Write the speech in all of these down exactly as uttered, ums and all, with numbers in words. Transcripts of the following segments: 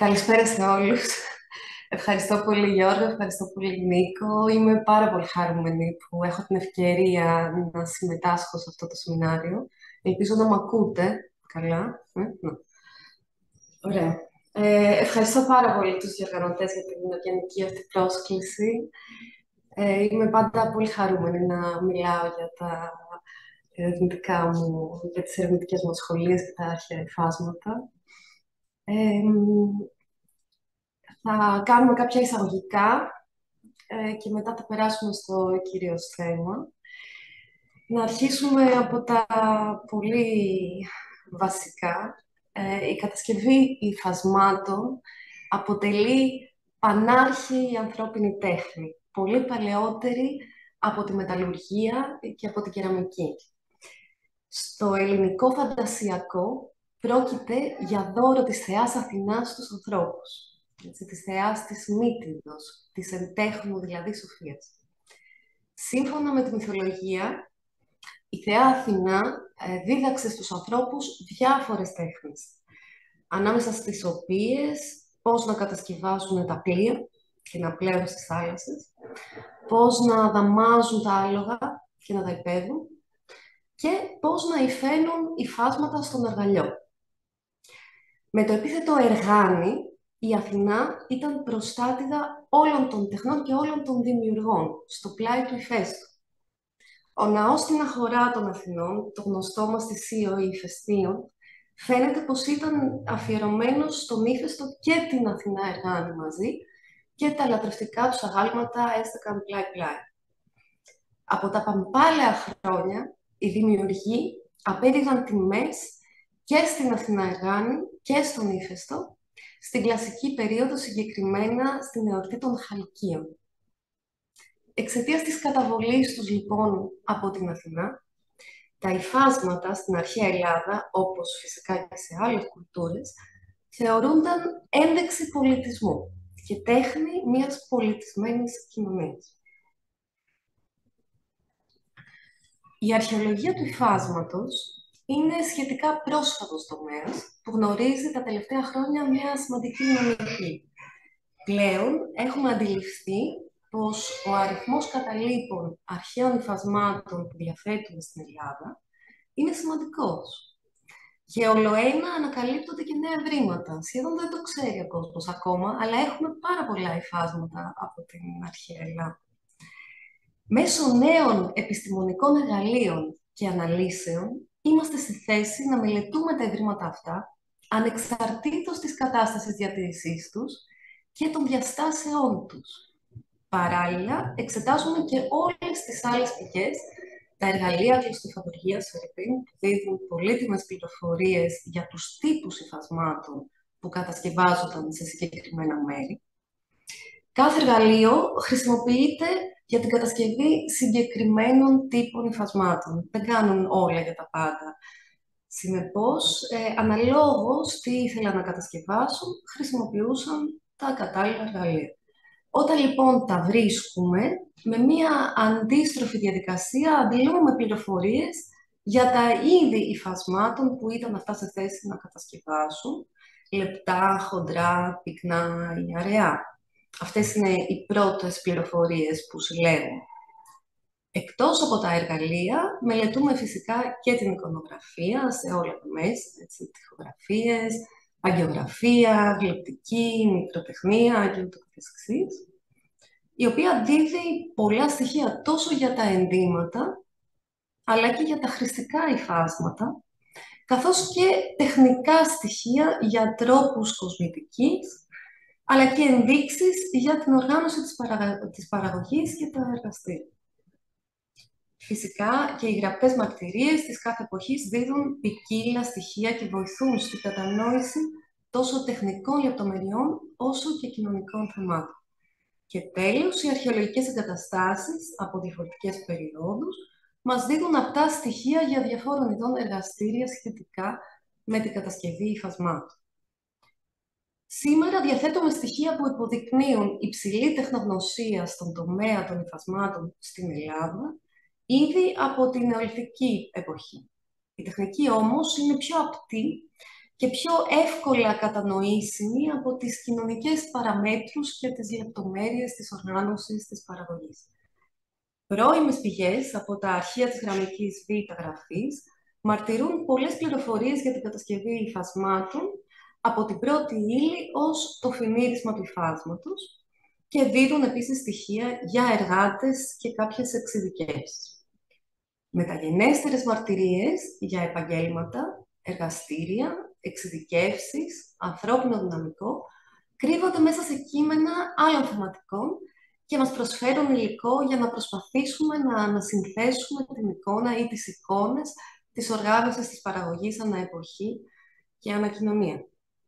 Καλησπέρα σε όλους. Ευχαριστώ πολύ Γιώργο, ευχαριστώ πολύ Νίκο. Είμαι πάρα πολύ χαρούμενη που έχω την ευκαιρία να συμμετάσχω σε αυτό το σεμινάριο. Ελπίζω να μ' ακούτε καλά. Ε, ναι. Ωραία. Ε, ευχαριστώ πάρα πολύ τους διοργανωτές για την ευγενική αυτή πρόσκληση. Ε, είμαι πάντα πολύ χαρούμενη να μιλάω για τα ερευνητικά μου, για τις ερευνητικές μου σχολείες και τα αρχαία υφάσματα. Ε, Θα κάνουμε κάποια εισαγωγικά ε, και μετά θα περάσουμε στο κυρίως θέμα. Να αρχίσουμε από τα πολύ βασικά. Ε, η κατασκευή υφασμάτων αποτελεί πανάρχη ανθρώπινη τέχνη, πολύ παλαιότερη από τη μεταλλουργία και από την κεραμική. Στο ελληνικό φαντασιακό πρόκειται για δώρο της θεάς Αθηνάς στους ανθρώπους. Έτσι, της θεάς της Μύτιδος, της εντέχνου δηλαδή σοφίας. Σύμφωνα με τη μυθολογία, η θεά Αθηνά ε, δίδαξε στους ανθρώπους διάφορες τέχνες, ανάμεσα στις οποίες πώς να κατασκευάσουν τα πλοία και να πλέουν στις θάλασσες, πώς να δαμάζουν τα άλογα και να τα υπέβουν και πώς να υφαίνουν υφάσματα στον αργαλιό. Με το επίθετο εργάνη, η Αθηνά ήταν προστάτηδα όλων των τεχνών και όλων των δημιουργών, στο πλάι του ηφαίστου. Ο ναός στην αγορά των Αθηνών, το γνωστό μας Θησίο ή Ηφαιστίον, φαίνεται πως ήταν αφιερωμένος στον ύφαιστο και την Αθηνά εργάνη μαζί και τα λατρευτικά τους αγάλματα έστεκαν πλάι-πλάι. Από τα παμπάλαια χρόνια, οι δημιουργοί απέδιδαν τιμές και στην Αθηνά εργάνη και στον ύφαιστο, στην κλασική περίοδο, συγκεκριμένα στην εορτή των Χαλκίων. Εξαιτίας της καταβολής τους λοιπόν από την Αθηνά, τα υφάσματα στην αρχαία Ελλάδα, όπως φυσικά και σε άλλες κουλτούρες, θεωρούνταν ένδειξη πολιτισμού και τέχνη μιας πολιτισμένης κοινωνίας. Η αρχαιολογία του υφάσματος είναι σχετικά πρόσφατος τομέας που γνωρίζει τα τελευταία χρόνια μια σημαντική δυναμική. Πλέον έχουμε αντιληφθεί πως ο αριθμός καταλήπων αρχαίων υφασμάτων που διαθέτουμε στην Ελλάδα είναι σημαντικός. Και ολοένα ανακαλύπτονται και νέα ευρήματα. Σχεδόν δεν το ξέρει ο κόσμος ακόμα, αλλά έχουμε πάρα πολλά υφάσματα από την αρχαία Ελλάδα. Μέσω νέων επιστημονικών εργαλείων και αναλύσεων, είμαστε στη θέση να μελετούμε τα ευρήματα αυτά, ανεξαρτήτως της κατάστασης διατήρησής τους και των διαστάσεών τους. Παράλληλα, εξετάζουμε και όλες τις άλλες πηγές, τα εργαλεία κλωστοφαντουργίας, που δίδουν πολύτιμες πληροφορίες για τους τύπους υφασμάτων που κατασκευάζονταν σε συγκεκριμένα μέρη. Κάθε εργαλείο χρησιμοποιείται για την κατασκευή συγκεκριμένων τύπων υφασμάτων. Δεν κάνουν όλα για τα πάντα. Συνεπώς, ε, αναλόγως τι ήθελαν να κατασκευάσουν, χρησιμοποιούσαν τα κατάλληλα εργαλεία. Όταν λοιπόν τα βρίσκουμε, με μία αντίστροφη διαδικασία αντιλούμε πληροφορίες για τα είδη υφασμάτων που ήταν αυτά σε θέση να κατασκευάσουν, λεπτά, χοντρά, πυκνά ή αραιά. Αυτές είναι οι πρώτες πληροφορίες που συλλέγουμε. Εκτός από τα εργαλεία, μελετούμε φυσικά και την εικονογραφία σε όλα τα μέσα, έτσι, τοιχογραφίες, αγγεωγραφία, γλυπτική, μικροτεχνία και ούτω καθεξής, η οποία δίδει πολλά στοιχεία τόσο για τα ενδύματα, αλλά και για τα χρηστικά υφάσματα, καθώς και τεχνικά στοιχεία για τρόπους κοσμητικής, αλλά και ενδείξεις για την οργάνωση της, παραγα... της παραγωγής και τα εργαστήρια. Φυσικά και οι γραπτές μαρτυρίες της κάθε εποχής δίδουν ποικίλα στοιχεία και βοηθούν στην κατανόηση τόσο τεχνικών λεπτομεριών όσο και κοινωνικών θεμάτων. Και τέλος, οι αρχαιολογικές εγκαταστάσεις από διαφορετικές περιόδους μας δίδουν απτά στοιχεία για διαφόρων ειδών εργαστήρια σχετικά με την κατασκευή υφασμάτων. Σήμερα διαθέτουμε στοιχεία που υποδεικνύουν υψηλή τεχνογνωσία στον τομέα των υφασμάτων στην Ελλάδα ήδη από την νεολιθική εποχή. Η τεχνική όμως είναι πιο απτή και πιο εύκολα κατανοήσιμη από τις κοινωνικές παραμέτρους και τις λεπτομέρειες της οργάνωσης της παραγωγής. Πρώιμες πηγές από τα αρχεία της γραμμικής β' γραφής μαρτυρούν πολλές πληροφορίες για την κατασκευή υφασμάτων από την πρώτη ύλη ως το φινίρισμα του υφάσματος και δίδουν επίσης στοιχεία για εργάτες και κάποιες εξειδικεύσεις. Μεταγενέστερες μαρτυρίες για επαγγέλματα, εργαστήρια, εξειδικεύσεις, ανθρώπινο δυναμικό κρύβονται μέσα σε κείμενα άλλων θεματικών και μας προσφέρουν υλικό για να προσπαθήσουμε να ανασυνθέσουμε την εικόνα ή τις εικόνες της οργάνωσης της παραγωγής ανά εποχή και ανά κοινωνία.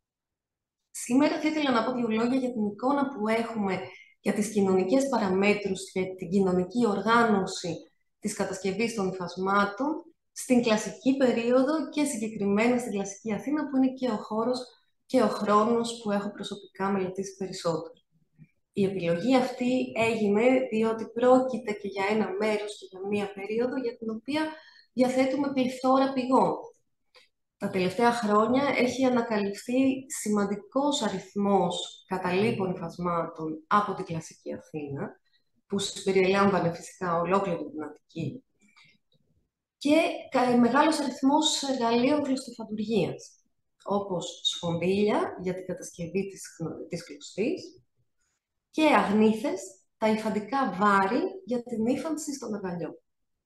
Σήμερα θα ήθελα να πω δύο λόγια για την εικόνα που έχουμε για τις κοινωνικές παραμέτρους και την κοινωνική οργάνωση της κατασκευής των υφασμάτων στην κλασική περίοδο και συγκεκριμένα στην κλασική Αθήνα, που είναι και ο χώρος και ο χρόνος που έχω προσωπικά μελετήσει περισσότερο. Η επιλογή αυτή έγινε διότι πρόκειται και για ένα μέρος και για μία περίοδο για την οποία διαθέτουμε πληθώρα πηγών. Τα τελευταία χρόνια έχει ανακαλυφθεί σημαντικός αριθμός καταλήπων υφασμάτων από την κλασική Αθήνα, που συμπεριλάμβανε φυσικά ολόκληρη την Αττική, και μεγάλος αριθμός εργαλείων κλωστοφαντουργίας, όπως σφονδύλια για την κατασκευή της, της κλωστής και αγνήθες, τα υφαντικά βάρη για την ύφανση στον αγκαλιό.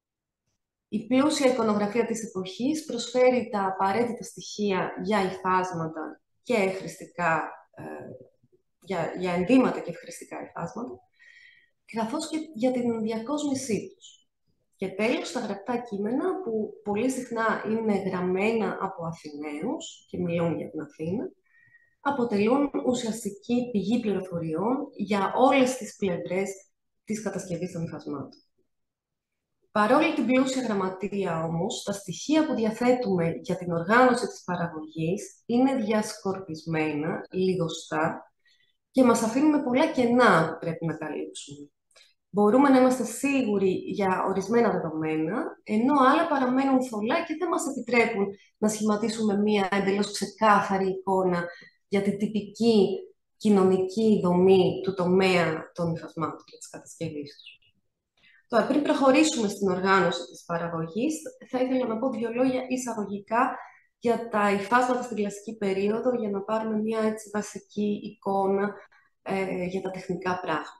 Η πλούσια εικονογραφία της εποχής προσφέρει τα απαραίτητα στοιχεία για υφάσματα και χρηστικά, ε, για, για ενδύματα και χρηστικά υφάσματα, καθώς και για την διακόσμησή τους. Και τέλος, τα γραπτά κείμενα, που πολύ συχνά είναι γραμμένα από Αθηναίους και μιλούν για την Αθήνα, αποτελούν ουσιαστική πηγή πληροφοριών για όλες τις πλευρές της κατασκευής των υφασμάτων. Παρόλη την πλούσια γραμματεία όμως, τα στοιχεία που διαθέτουμε για την οργάνωση της παραγωγής είναι διασκορπισμένα, λιγοστά και μας αφήνουν πολλά κενά που πρέπει να καλύψουμε. Μπορούμε να είμαστε σίγουροι για ορισμένα δεδομένα, ενώ άλλα παραμένουν θολά και δεν μας επιτρέπουν να σχηματίσουμε μία εντελώς ξεκάθαρη εικόνα για την τυπική κοινωνική δομή του τομέα των υφασμάτων και της κατασκευής τους. Τώρα, πριν προχωρήσουμε στην οργάνωση της παραγωγής, θα ήθελα να πω δύο λόγια εισαγωγικά για τα υφάσματα στην κλασική περίοδο, για να πάρουμε μια έτσι βασική εικόνα ε, για τα τεχνικά πράγματα.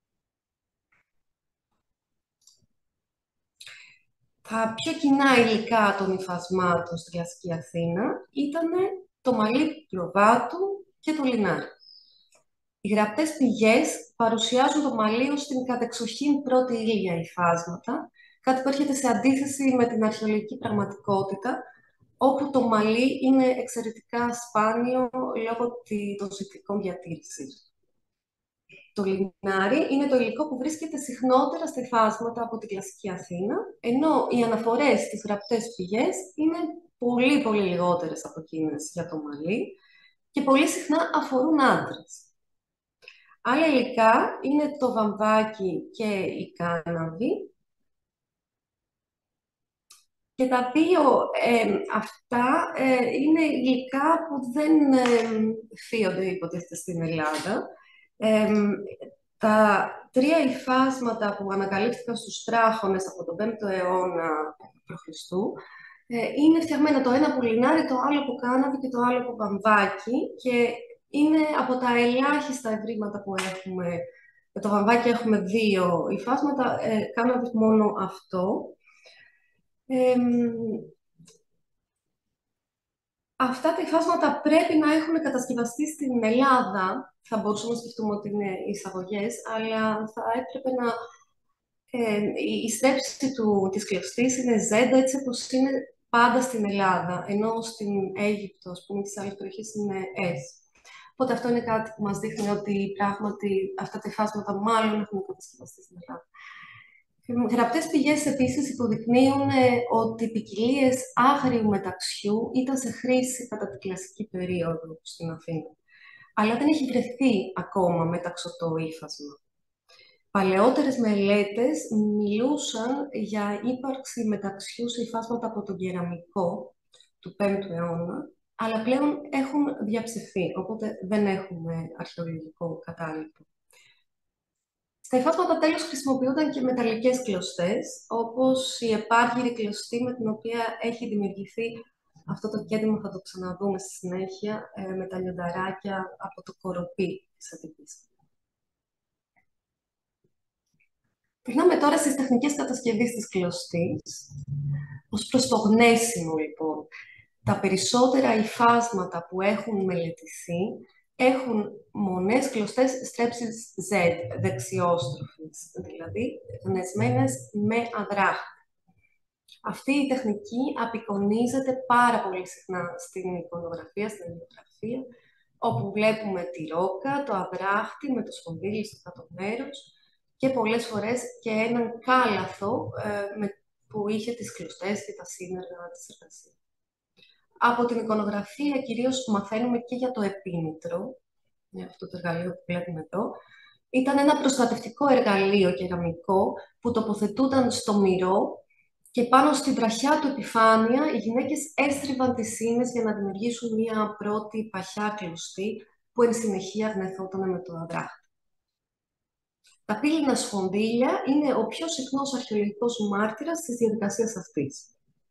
Τα πιο κοινά υλικά των υφασμάτων στην κλασική Αθήνα ήταν το μαλλί προβάτου και το λινάρι. Οι γραπτές πηγές παρουσιάζουν το μαλλί ως την κατεξοχήν πρώτη ύλη για υφάσματα, κάτι που έρχεται σε αντίθεση με την αρχαιολογική πραγματικότητα, όπου το μαλλί είναι εξαιρετικά σπάνιο λόγω των συνθηκών διατήρησης. Το λινάρι είναι το υλικό που βρίσκεται συχνότερα στα υφάσματα από την κλασική Αθήνα, ενώ οι αναφορές στις γραπτές πηγές είναι πολύ πολύ λιγότερες από εκείνες για το μαλλί και πολύ συχνά αφορούν άντρες. Άλλα υλικά είναι το βαμβάκι και η κάναβη. Και τα δύο ε, αυτά ε, είναι υλικά που δεν ε, φύονται υποτίθεται στην Ελλάδα. Ε, τα τρία υφάσματα που ανακαλύφθηκαν στους Τράχονες από τον πέμπτο αιώνα π.Χ. Ε, είναι φτιαγμένα το ένα από λινάρι, το άλλο από κάναβη και το άλλο από βαμβάκι, και είναι από τα ελάχιστα ευρήματα που έχουμε. Με το βαμβάκι έχουμε δύο υφάσματα, ε, κάναβη μόνο αυτό. Ε, αυτά τα υφάσματα πρέπει να έχουν κατασκευαστεί στην Ελλάδα. Θα μπορούσαμε να σκεφτούμε ότι είναι εισαγωγές, αλλά θα έπρεπε να... Ε, η στρέψη του, της κλωστής είναι Z, έτσι όπως είναι πάντα στην Ελλάδα, ενώ στην Αίγυπτο, ας πούμε, τις άλλες περιοχές είναι S. Οπότε αυτό είναι κάτι που μας δείχνει ότι πράγματι αυτά τα υφάσματα μάλλον έχουν κατασκευαστεί στην Ελλάδα. Γραπτές πηγές επίσης υποδεικνύουν ότι οι ποικιλίες άγριου μεταξιού ήταν σε χρήση κατά την κλασική περίοδο στην Αθήνα. Αλλά δεν έχει βρεθεί ακόμα μεταξωτό ύφασμα. Παλαιότερες μελέτες μιλούσαν για ύπαρξη μεταξιού σε υφάσματα από τον κεραμικό του πέμπτου αιώνα, αλλά πλέον έχουν διαψευθεί, οπότε δεν έχουμε αρχαιολογικό κατάλοιπο. Στα υφάσματα τέλος χρησιμοποιούνταν και μεταλλικές κλωστές, όπως η επάργυρη κλωστή με την οποία έχει δημιουργηθεί αυτό το κέντημα, θα το ξαναδούμε στη συνέχεια, ε, με τα λιονταράκια από το κοροπή της Αττικής. Περνάμε τώρα στις τεχνικές κατασκευής της κλωστής. Ως προς το γνέσιμο, λοιπόν, τα περισσότερα υφάσματα που έχουν μελετηθεί έχουν μονές κλωστές στρέψης Z, δεξιόστροφης, δηλαδή γνεσμένες με αδράχτη. Αυτή η τεχνική απεικονίζεται πάρα πολύ συχνά στην εικονογραφία, στην ελληνογραφία, όπου βλέπουμε τη ρόκα, το αδράχτη με το σπονδύλι στο κάτω μέρος και πολλές φορές και έναν κάλαθο ε, με, που είχε τις κλωστές και τα σύνεργα της εργασίας. Από την εικονογραφία κυρίως μαθαίνουμε και για το επίμητρο, αυτό το εργαλείο που βλέπουμε εδώ. Ήταν ένα προστατευτικό εργαλείο κεραμικό που τοποθετούνταν στο μυρό και πάνω στην τραχιά του επιφάνεια οι γυναίκες έστριβαν τις ίνες για να δημιουργήσουν μια πρώτη παχιά κλωστή που εν συνεχεία γνεθόταν με το αδράχτη. Τα πύληνα σφονδύλια είναι ο πιο συχνός αρχαιολογικός μάρτυρας της διαδικασίας αυτής.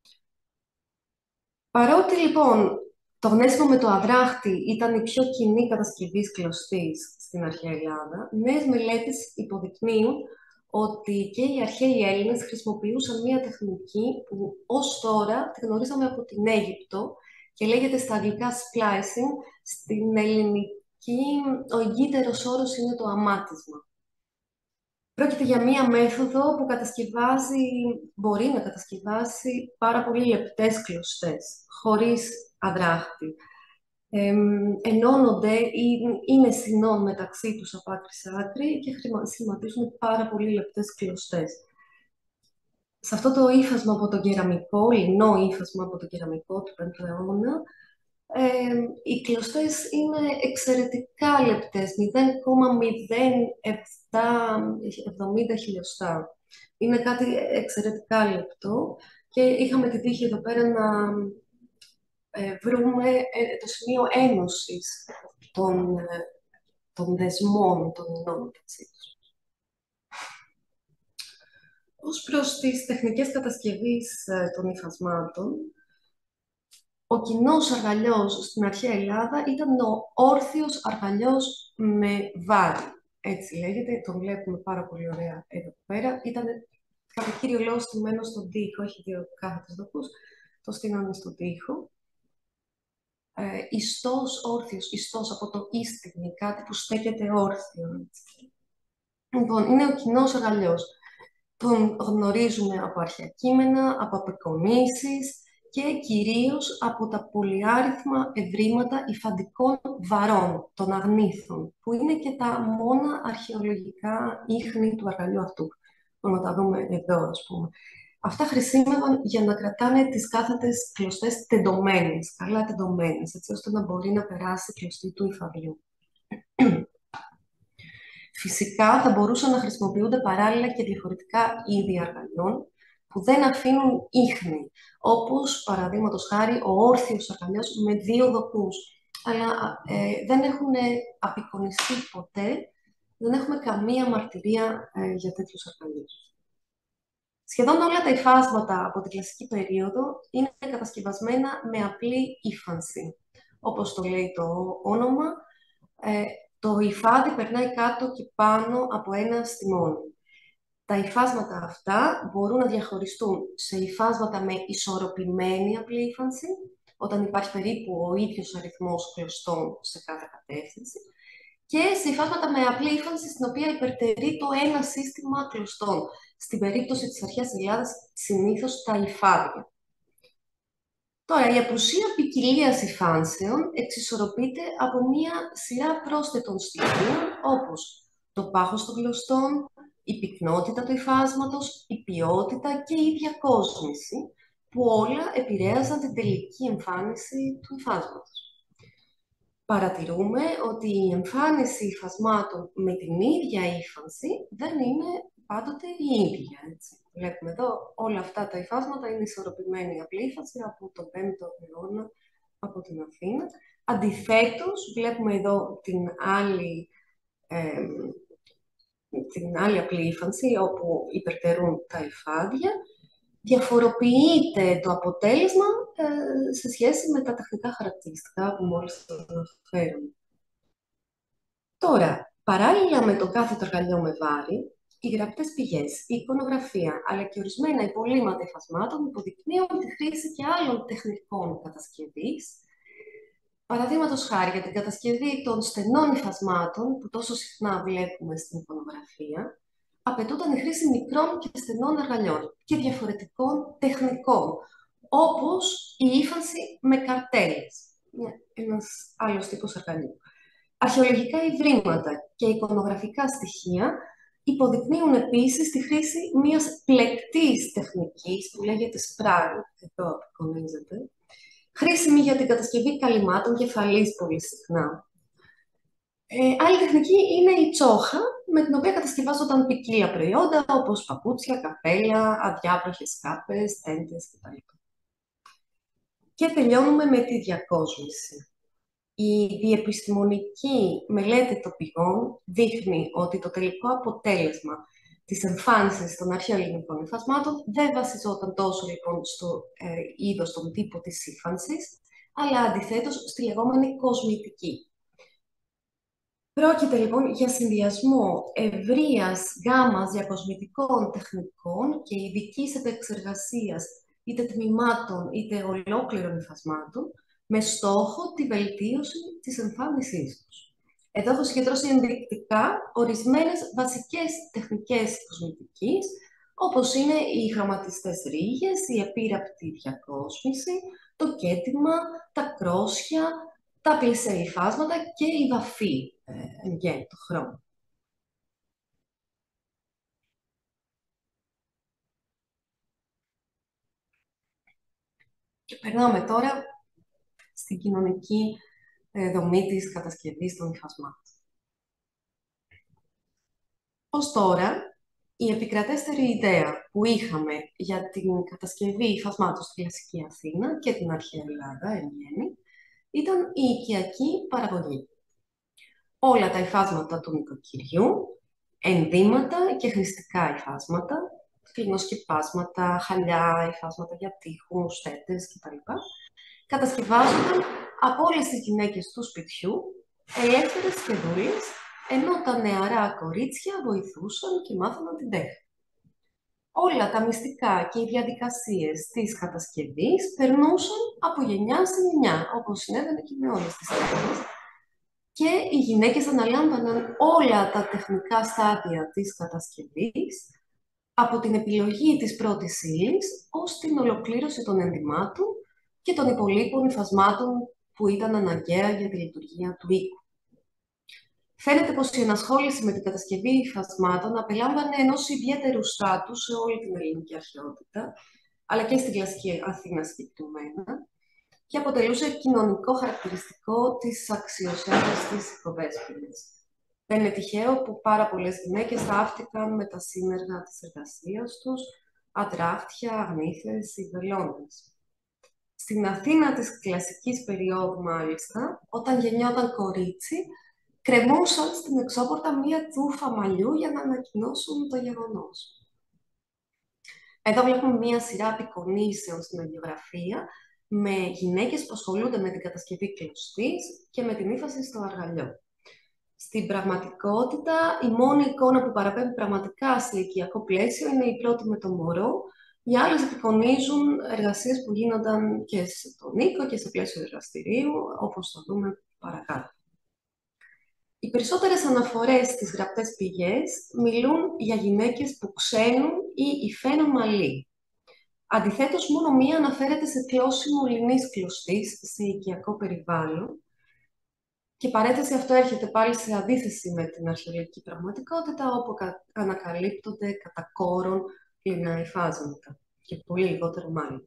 Παρότι λοιπόν το γνέσιμο με το αδράχτη ήταν η πιο κοινή κατασκευή κλωστής στην αρχαία Ελλάδα, νέες μελέτες υποδεικνύουν ότι και οι αρχαίοι Έλληνες χρησιμοποιούσαν μία τεχνική που ως τώρα τη γνωρίζαμε από την Αίγυπτο και λέγεται στα αγγλικά splicing. Στην ελληνική ο εγκύτερος όρος είναι το αμάτισμα. Πρόκειται για μία μέθοδο που κατασκευάζει, μπορεί να κατασκευάσει πάρα πολύ λεπτές κλωστές, χωρίς αδράχτη. Ε, ενώνονται ή είναι συνών μεταξύ τους από άκρη σε άκρη και σχηματίζουν πάρα πολύ λεπτές κλωστές. Σε αυτό το ύφασμα από το κεραμικό, λινό ύφασμα από το κεραμικό του πέμπτου αιώνα, ε, οι κλωστές είναι εξαιρετικά λεπτές, μηδέν κόμμα μηδέν εβδομήντα χιλιοστά. Είναι κάτι εξαιρετικά λεπτό και είχαμε την τύχη εδώ πέρα να ε, βρούμε ε, το σημείο ένωσης των, ε, των δεσμών των ινών μεταξύ τους. Ως προς τις τεχνικές κατασκευής ε, των υφασμάτων, ο κοινός αργαλιός στην αρχαία Ελλάδα ήταν ο όρθιος αργαλιός με βάρη. Έτσι λέγεται, τον βλέπουμε πάρα πολύ ωραία εδώ πέρα. Ήταν κατά κύριο λόγο στημένο στον τοίχο, έχει δύο κάθετες δοχούς, το στείνανε στον τοίχο. Ε, ιστός, όρθιος, ιστός από το ίστιγνη, κάτι που στέκεται όρθιο. Έτσι. Λοιπόν, είναι ο κοινός αργαλιός. Τον γνωρίζουμε από αρχαία κείμενα, από απεικονίσεις και κυρίως από τα πολυάριθμα ευρήματα υφαντικών βαρών, των αγνήθων, που είναι και τα μόνα αρχαιολογικά ίχνη του αργαλείου αυτού. Μπορούμε να τα δούμε εδώ, ας πούμε. Αυτά χρησιμεύαν για να κρατάνε τις κάθετες κλωστές τεντωμένες, καλά τεντωμένες, έτσι ώστε να μπορεί να περάσει η κλωστή του υφαδιού. Φυσικά θα μπορούσαν να χρησιμοποιούνται παράλληλα και διαφορετικά είδη αργαλιών που δεν αφήνουν ίχνη, όπως παραδείγματος χάρη ο όρθιος αργαλιός με δύο δοκούς. Αλλά ε, δεν έχουν απεικονιστεί ποτέ, δεν έχουμε καμία μαρτυρία ε, για τέτοιους αργαλιούς. Σχεδόν όλα τα υφάσματα από την κλασική περίοδο είναι κατασκευασμένα με απλή ύφανση. Όπως το λέει το όνομα, ε, το υφάδι περνάει κάτω και πάνω από ένα στιμόνι. Τα υφάσματα αυτά μπορούν να διαχωριστούν σε υφάσματα με ισορροπημένη απλή ύφανση, όταν υπάρχει περίπου ο ίδιος αριθμός κλωστών σε κάθε κατεύθυνση, και σε υφάσματα με απλή ύφανση, στην οποία υπερτερεί το ένα σύστημα κλωστών. Στην περίπτωση της αρχαίας Ελλάδας, συνήθως τα υφάδια. Τώρα, η απουσία ποικιλίας υφάνσεων εξισορροπείται από μία σειρά πρόσθετων στοιχείων, όπως το πάχος των κλωστών, η πυκνότητα του υφάσματος, η ποιότητα και η διακόσμηση, που όλα επηρέαζαν την τελική εμφάνιση του υφάσματος. Παρατηρούμε ότι η εμφάνιση υφασμάτων με την ίδια ύφανση δεν είναι πάντοτε η ίδια. Έτσι. Βλέπουμε εδώ όλα αυτά τα υφάσματα είναι ισορροπημένη απλή ύφανση από τον πέμπτο αιώνα από την Αθήνα. Αντιθέτως, βλέπουμε εδώ την άλλη, ε, την άλλη απλή ύφανση, όπου υπερτερούν τα υφάδια. Διαφοροποιείται το αποτέλεσμα ε, σε σχέση με τα τεχνικά χαρακτηριστικά που μόλις αναφέραμε. Τώρα, παράλληλα με το κάθετο αργαλιό με βάρη, οι γραπτές πηγές, η εικονογραφία, αλλά και ορισμένα υπολείμματα υφασμάτων υποδεικνύουν τη χρήση και άλλων τεχνικών κατασκευής. Παραδείγματος χάρη για την κατασκευή των στενών υφασμάτων, που τόσο συχνά βλέπουμε στην εικονογραφία, απαιτούνταν η χρήση μικρών και στενών αργαλιών και διαφορετικών τεχνικών, όπως η ύφανση με καρτέλες, ένας άλλος τύπος αργαλιού. Αρχαιολογικά ιδρύματα και εικονογραφικά στοιχεία υποδεικνύουν επίσης τη χρήση μιας πλεκτής τεχνικής που λέγεται σπράγ, εδώ απεικονίζεται, χρήσιμη για την κατασκευή καλυμάτων κεφαλής πολύ συχνά. Ε, άλλη τεχνική είναι η τσόχα, με την οποία κατασκευάζονταν ποικίλα προϊόντα, όπως παπούτσια, καπέλα, αδιάβροχες κάπες, τέντες κτλ. Και τελειώνουμε με τη διακόσμηση. Η διεπιστημονική μελέτη των πηγών δείχνει ότι το τελικό αποτέλεσμα της εμφάνισης των αρχαίων ελληνικών υφασμάτων δεν βασιζόταν τόσο λοιπόν στο ε, είδος, τον τύπο της ύφανσης, αλλά αντιθέτως στη λεγόμενη κοσμητική. Πρόκειται λοιπόν για συνδυασμό ευρείας γάμας διακοσμητικών τεχνικών και ειδικής επεξεργασίας είτε τμήματων είτε ολόκληρων υφασμάτων, με στόχο τη βελτίωση της εμφάνισής τους. Εδώ έχω συγκεντρώσει ενδεικτικά ορισμένες βασικές τεχνικές κοσμητικής, όπως είναι οι χρωματιστές ρίγες, η επίρραπτη διακόσμηση, το κέντημα, τα κρόσια, τα πλισέ υφάσματα και η βαφή, ε, εν γέννη, το χρώμα. Και περνάμε τώρα στην κοινωνική ε, δομή της κατασκευής των υφασμάτων. Ως τώρα, η επικρατέστερη ιδέα που είχαμε για την κατασκευή υφασμάτων στη κλασική Αθήνα και την αρχαία Ελλάδα, εν γέννη, ήταν η οικιακή παραγωγή. Όλα τα υφάσματα του νοικοκυριού, ενδύματα και χρηστικά υφάσματα, κλινοσκεπάσματα, χαλιά, υφάσματα για τοίχους, στέτες κτλ. Κατασκευάζονταν από όλες τις γυναίκες του σπιτιού, ελεύθερες και δούλες, ενώ τα νεαρά κορίτσια βοηθούσαν και μάθαιναν την τέχνη. Όλα τα μυστικά και οι διαδικασίες της κατασκευής περνούσαν από γενιά σε γενιά, όπως συνέβαινε και με όλες τις τέχνες, και οι γυναίκες αναλάμβαναν όλα τα τεχνικά στάδια της κατασκευής, από την επιλογή της πρώτης ύλης ως την ολοκλήρωση των ενδυμάτων και των υπολείπων υφασμάτων που ήταν αναγκαία για τη λειτουργία του οίκου. Φαίνεται πως η ενασχόληση με την κατασκευή υφασμάτων απελάμβανε ενός ιδιαίτερου στάτου σε όλη την ελληνική αρχαιότητα, αλλά και στην κλασική Αθήνα συγκεκριμένα, και αποτελούσε κοινωνικό χαρακτηριστικό της αξιοσέβειας της οικοδέσποινας. Δεν είναι τυχαίο που πάρα πολλές γυναίκες ταύτηκαν με τα σύνεργα της εργασίας τους, αντράχτια, αγνήθες ή βελόνες. Στην Αθήνα της κλασικής περίοδου, μάλιστα, όταν γεννιόταν κορίτσι, κρεμούσαν στην εξώπορτα μία τσούφα μαλλιού για να ανακοινώσουν το γεγονός. Εδώ βλέπουμε μία σειρά απεικονίσεων στην αγιογραφία με γυναίκες που ασχολούνται με την κατασκευή κλωστής και με την ύφαση στο αργαλιό. Στην πραγματικότητα, η μόνη εικόνα που παραπέμπει πραγματικά σε οικιακό πλαίσιο είναι η πρώτη με το μωρό. Οι άλλες απεικονίζουν εργασίες που γίνονταν και στον οίκο και σε πλαίσιο εργαστηρίου, όπως θα δούμε παρακάτω. Οι περισσότερες αναφορές στις γραπτές πηγές μιλούν για γυναίκες που ξένουν ή υφαίνουν μαλλί. Αντιθέτως, μόνο μία αναφέρεται σε κλώσιμο λινής κλωστής σε οικιακό περιβάλλον. Και παρένθεση, αυτό έρχεται πάλι σε αντίθεση με την αρχαιολογική πραγματικότητα, όπου ανακαλύπτονται κατά κόρον λινά υφάσματα και πολύ λιγότερο μάλλον.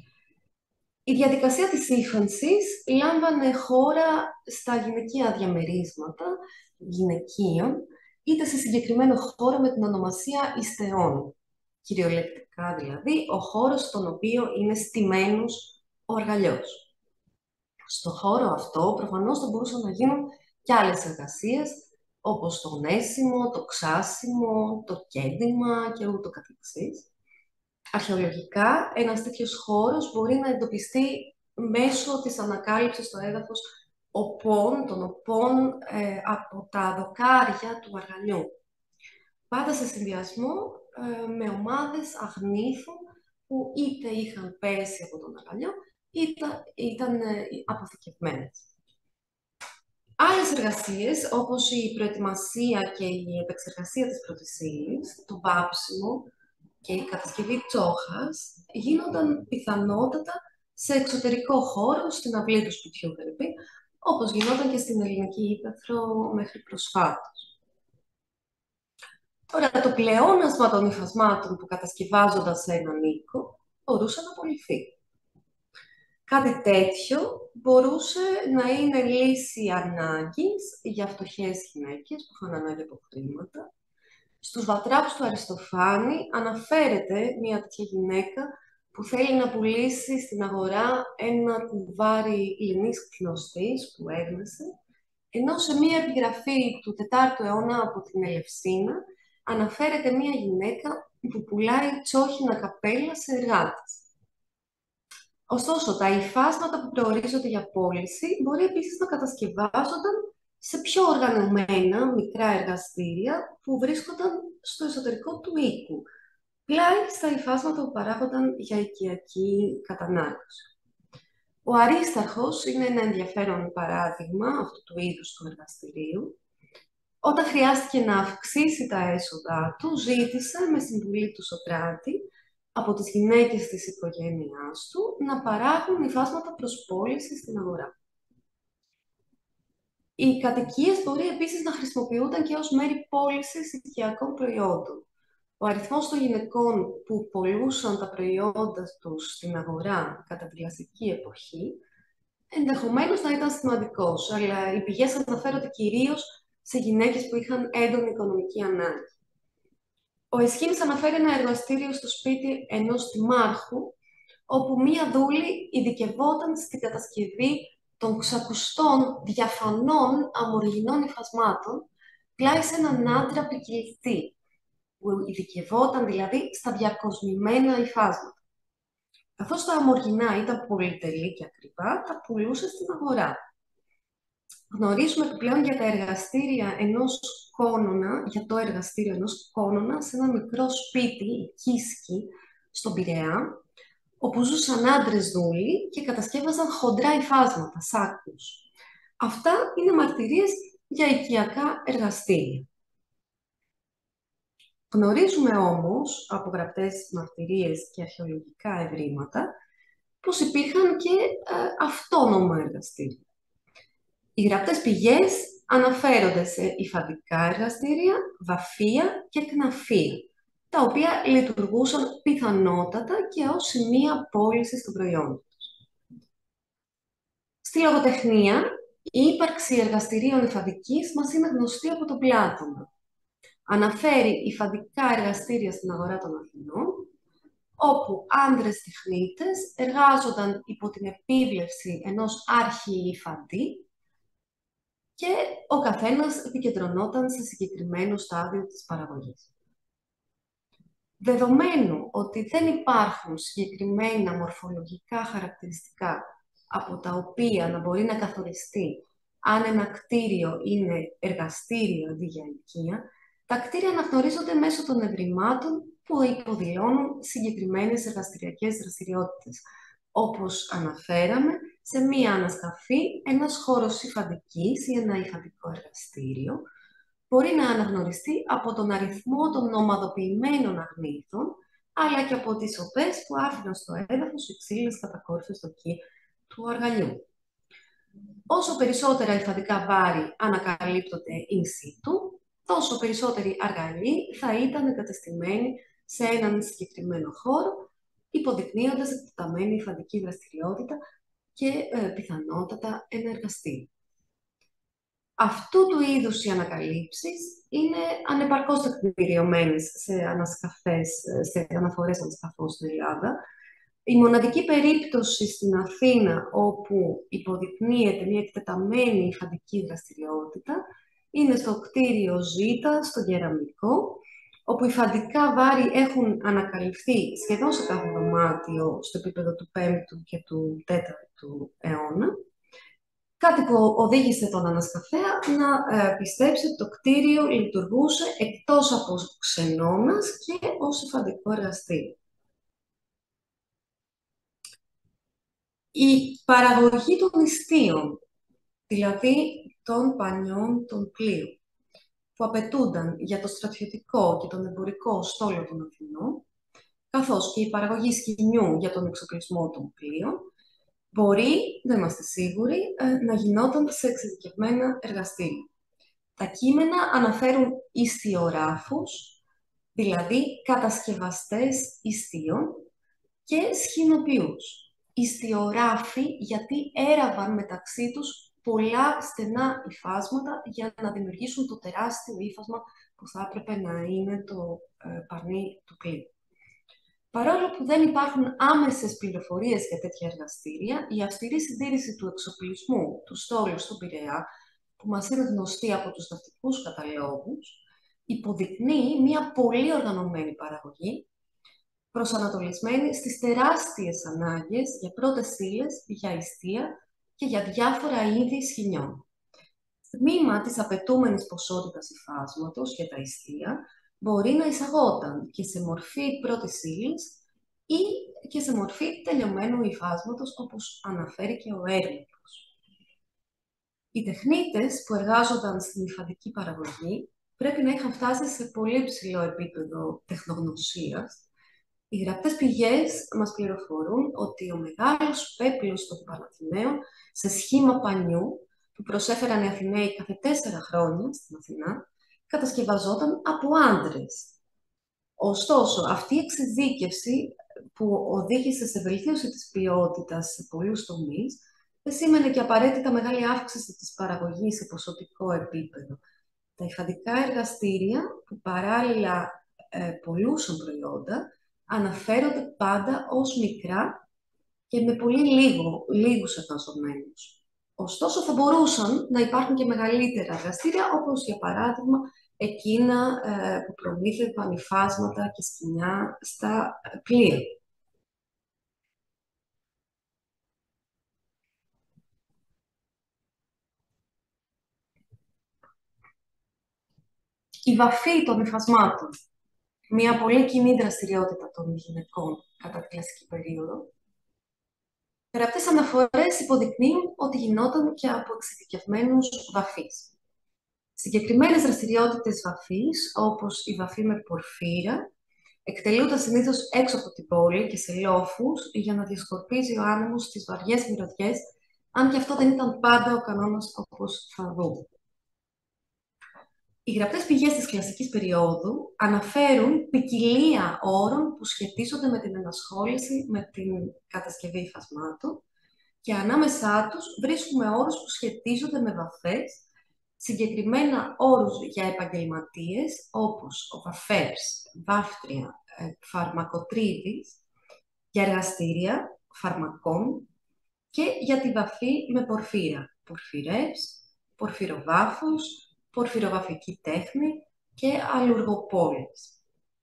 Η διαδικασία της ύφανσης λάμβανε χώρα στα γυναικεία διαμερίσματα γυναικείων, είτε σε συγκεκριμένο χώρο με την ονομασία ιστεών. Κυριολεκτικά δηλαδή, ο χώρος στον οποίο είναι στημένος ο αργαλιός. Στο χώρο αυτό προφανώς θα μπορούσαν να γίνουν και άλλες εργασίες, όπως το νέσιμο, το ξάσιμο, το κέντημα και ούτω καθεξής. Αρχαιολογικά, ένας τέτοιος χώρος μπορεί να εντοπιστεί μέσω της ανακάλυψης στο έδαφος οπών, των οπών ε, από τα δοκάρια του αργαλιού. Πάντα σε συνδυασμό ε, με ομάδες αγνήθων που είτε είχαν πέσει από τον αργαλιό, είτε ήταν ε, αποθηκευμένες. Άλλες εργασίες, όπως η προετοιμασία και η επεξεργασία της πρώτης ύλης, το βάψιμο και η κατασκευή τσόχας, γίνονταν πιθανότατα σε εξωτερικό χώρο, στην αυλή του σπιτιού, δηλαδή, όπως γινόταν και στην ελληνική ύπαιθρο μέχρι προσφάτως. Τώρα, το πλεόνασμα των υφασμάτων που κατασκευάζονταν σε έναν οίκο μπορούσε να απολυθεί. Κάτι τέτοιο μπορούσε να είναι λύση ανάγκης για φτωχές γυναίκες που είχαν ανάγκη από χρήματα. Στους βατράχους του Αριστοφάνη αναφέρεται μια τέτοια γυναίκα που θέλει να πουλήσει στην αγορά ένα κουβάρι λινής κλωστής που έγνεσε, ενώ σε μια επιγραφή του τετάρτου αιώνα από την Ελευσίνα αναφέρεται μια γυναίκα που πουλάει τσόχινα καπέλα σε εργάτες. Ωστόσο, τα υφάσματα που προορίζονται για πώληση μπορεί επίσης να κατασκευάζονταν σε πιο οργανωμένα μικρά εργαστήρια που βρίσκονταν στο εσωτερικό του οίκου, πλάι στα υφάσματα που παράγονταν για οικιακή κατανάλωση. Ο Αρίσταρχος είναι ένα ενδιαφέρον παράδειγμα αυτού του είδους του εργαστηρίου. Όταν χρειάστηκε να αυξήσει τα έσοδά του, ζήτησε με συμβουλή του Σωκράτη από τις γυναίκες της οικογένειάς του να παράγουν υφάσματα προς πώληση στην αγορά. Οι κατοικίες μπορεί επίσης να χρησιμοποιούνταν και ως μέρη πώλησης οικιακών προϊόντων. Ο αριθμός των γυναικών που πωλούσαν τα προϊόντα τους στην αγορά κατά τη κλασική εποχή ενδεχομένως να ήταν σημαντικός, αλλά οι πηγές αναφέρονται κυρίως σε γυναίκες που είχαν έντονη οικονομική ανάγκη. Ο Αισχύλης αναφέρει ένα εργαστήριο στο σπίτι ενός τιμάρχου, όπου μία δούλη ειδικευόταν στην κατασκευή των ξακουστών διαφανών αμοργινών υφασμάτων, πλάι σε έναν άντρα ποικιλιστή, που ειδικευόταν δηλαδή στα διακοσμημένα υφάσματα. Καθώς τα αμοργινά ήταν πολυτελή και ακριβά, τα πουλούσε στην αγορά. Γνωρίζουμε επιπλέον για τα εργαστήρια ενός κόνονα, για το εργαστήριο ενός κόνονα σε ένα μικρό σπίτι, η Κίσκη, στον Πειραιά, όπου ζούσαν άντρες δούλοι και κατασκεύαζαν χοντρά υφάσματα, σάκους. Αυτά είναι μαρτυρίες για οικιακά εργαστήρια. Γνωρίζουμε όμως, από γραπτές μαρτυρίες και αρχαιολογικά ευρήματα, πως υπήρχαν και ε, αυτόνομα εργαστήρια. Οι γραπτές πηγές αναφέρονται σε υφαντικά εργαστήρια, βαφεία και κναφεία, τα οποία λειτουργούσαν πιθανότατα και ως σημεία πώλησης των προϊόντων τους. Στη λογοτεχνία, η ύπαρξη εργαστηρίων υφαντικής μας είναι γνωστή από τον Πλάτωνα. Αναφέρει υφαντικά εργαστήρια στην αγορά των Αθηνών, όπου άντρες τεχνίτες εργάζονταν υπό την επίβλεψη ενός άρχιη υφαντή και ο καθένας επικεντρωνόταν σε συγκεκριμένο στάδιο της παραγωγής. Δεδομένου ότι δεν υπάρχουν συγκεκριμένα μορφολογικά χαρακτηριστικά από τα οποία να μπορεί να καθοριστεί αν ένα κτίριο είναι εργαστήριο αντί για οικία, τα κτίρια αναγνωρίζονται μέσω των ευρημάτων που υποδηλώνουν συγκεκριμένες εργαστηριακές δραστηριότητες, όπως αναφέραμε σε μία ανασκαφή, ένας χώρος υφαντικής ή ένα υφαντικό εργαστήριο, μπορεί να αναγνωριστεί από τον αριθμό των ομαδοποιημένων αγνήθων, αλλά και από τις οπές που άφηναν στο έδαφος οι ξύλινες κατακόρυφες στο κι του αργαλιού. Όσο περισσότερα υφαντικά βάρη ανακαλύπτονται in situ, τόσο περισσότεροι αργαλοί θα ήταν εγκατεστημένοι σε έναν συγκεκριμένο χώρο, υποδεικνύοντας εκτεταμένη υφαντική δραστηριότητα και ε, πιθανότατα ένα εργαστήριο. Αυτού του είδους οι ανακαλύψεις είναι ανεπαρκώς τεκμηριωμένες σε ανασκαφές, σε αναφορές ανασκαφών στην Ελλάδα. Η μοναδική περίπτωση στην Αθήνα όπου υποδεικνύεται μια εκτεταμένη υφαντική δραστηριότητα είναι στο κτίριο Ζήτα, στο Κεραμικό, όπου οι υφαντικά βάρη έχουν ανακαλυφθεί σχεδόν σε κάθε δωμάτιο στο επίπεδο του πέμπτου και του τέταρτου αιώνα, κάτι που οδήγησε τον ανασκαφέα να ε, πιστέψει ότι το κτίριο λειτουργούσε εκτός από ξενώνας και ως υφαντικό εργαστήριο. Η παραγωγή των ιστίων, δηλαδή των πανιών των πλοίων, που απαιτούνταν για το στρατιωτικό και τον εμπορικό στόλο των Αθηνών, καθώς και η παραγωγή σκηνιού για τον εξοπλισμό των πλοίων, μπορεί, δεν είμαστε σίγουροι, να γινόταν σε εξειδικευμένα εργαστήρια. Τα κείμενα αναφέρουν ιστιογράφους, δηλαδή κατασκευαστές ιστίων, και σχηνοποιούς. Ιστιογράφοι γιατί έραβαν μεταξύ τους πολλά στενά υφάσματα για να δημιουργήσουν το τεράστιο ύφασμα που θα έπρεπε να είναι το ε, πανί του πλοίου. Παρόλο που δεν υπάρχουν άμεσες πληροφορίες για τέτοια εργαστήρια, η αυστηρή συντήρηση του εξοπλισμού του στόλου στον Πειραιά, που μας είναι γνωστή από τους ναυτικούς καταλόγους, υποδεικνύει μια πολύ οργανωμένη παραγωγή, προσανατολισμένη στις τεράστιες ανάγκες για πρώτες ύλες, για ιστία και για διάφορα είδη σχοινιών. Τμήμα της απαιτούμενης ποσότητας υφάσματος για τα ιστία μπορεί να εισαγόταν και σε μορφή πρώτης ύλης ή και σε μορφή τελειωμένου υφάσματος, όπως αναφέρει και ο Έρμητος. Οι τεχνίτες που εργάζονταν στην υφαντική παραγωγή πρέπει να είχαν φτάσει σε πολύ ψηλό επίπεδο τεχνογνωσίας. Οι γραπτές πηγές μας πληροφορούν ότι ο μεγάλος πέπλος των Παναθηναίων σε σχήμα πανιού, που προσέφεραν οι Αθηναίοι κάθε τέσσερα χρόνια στην Αθηνά, κατασκευαζόταν από άντρες. Ωστόσο, αυτή η εξειδίκευση που οδήγησε σε βελτίωση της ποιότητας σε πολλούς τομείς, δεν σήμαινε και απαραίτητα μεγάλη αύξηση της παραγωγής σε ποσοτικό επίπεδο. Τα υφαντικά εργαστήρια, που παράλληλα ε, πολλούσαν προϊόντα, αναφέρονται πάντα ως μικρά και με πολύ λίγο, λίγους εργαζομένους. Ωστόσο, θα μπορούσαν να υπάρχουν και μεγαλύτερα εργαστήρια, όπως για παράδειγμα εκείνα ε, που προμήθευαν υφάσματα και σκοινιά στα πλοία. Η βαφή των υφασμάτων, μια πολύ κοινή δραστηριότητα των γυναικών κατά τη κλασική περίοδο. Γραπτές αναφορές υποδεικνύουν ότι γινόταν και από εξειδικευμένους βαφείς. Συγκεκριμένες δραστηριότητες βαφής, όπως η βαφή με πορφύρα, εκτελούνταν συνήθως έξω από την πόλη και σε λόφους για να διασκορπίζει ο άνεμος στις βαριές μυρωδιές, αν και αυτό δεν ήταν πάντα ο κανόνας, όπως θα δούμε. Οι γραπτές πηγές της κλασικής περίοδου αναφέρουν ποικιλία όρων που σχετίζονται με την ενασχόληση με την κατασκευή υφασμάτων και ανάμεσά τους βρίσκουμε όρους που σχετίζονται με βαφές, συγκεκριμένα όρους για επαγγελματίες όπως ο βαφέρς, βάφτρια, φαρμακοτρίβης, για εργαστήρια, φαρμακών και για τη βαφή με πορφύρα, πορφυρεύς, πορφυροβάφους, πορφυροβαφική τέχνη και αλλουργοπόλης.